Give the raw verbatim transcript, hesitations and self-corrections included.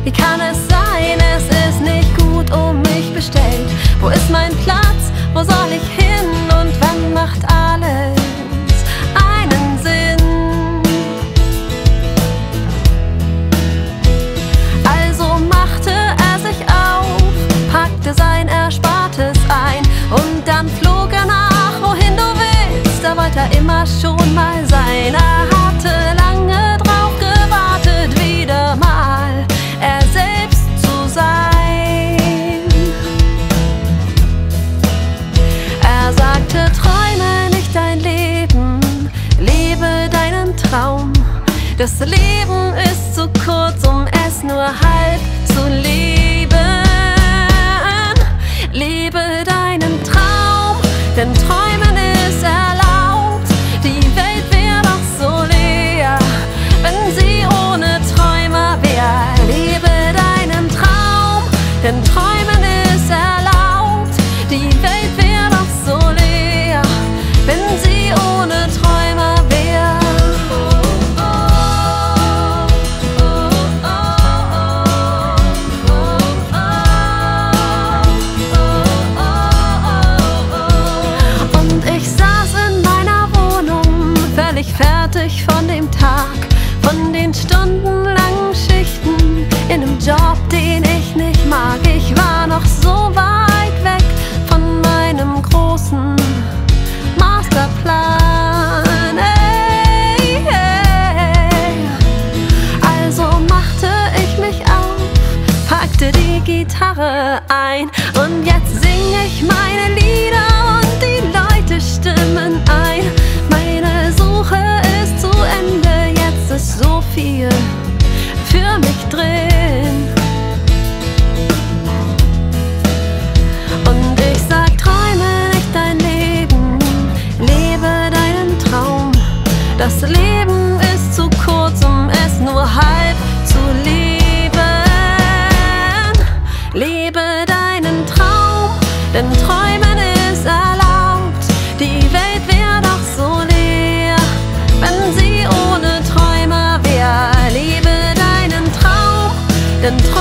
Wie kann es sein, es ist nicht gut um mich bestellt? Wo ist mein Platz, wo soll ich hin und wann macht alles einen Sinn? Also machte er sich auf, packte sein Erspartes ein und dann flog er nach, wohin du willst. Da wollte er immer schon mal sein. Er hatte lange drauf gewartet, wieder mal er selbst zu sein. Er sagte, träume nicht dein Leben, lebe deinen Traum. Das Leben ist zu kurz, um es nur halb zu leben. Lebe deinen Traum, denn Träumen ist erlaubt. Die Welt wäre doch so leer, wenn sie ohne Träumer wär. Lebe deinen Traum, denn Träumen ist erlaubt. Die Welt wäre doch so leer, wenn sie ohne Träumer wär. Und ich saß in meiner Wohnung, völlig fertig von dem Tag, von den stundenlangen Schichten in einem Job, den ich nicht mag. Ich war noch so weit weg von meinem großen Masterplan. Hey, hey. Also machte ich mich auf, packte die Gitarre ein und jetzt sing ich meine Lieder und die Leute stimmen ein. Meine Suche ist zu Ende, jetzt ist so viel für mich drin. Und ich sag, träume nicht dein Leben, lebe deinen Traum. Das Leben ist zu kurz, um es nur halb zu leben. Lebe deinen Traum, denn Träumen ist erlaubt. Die Welt wäre doch so leer, wenn sie ohne Träumer wär. Lebe deinen Traum, denn Träumen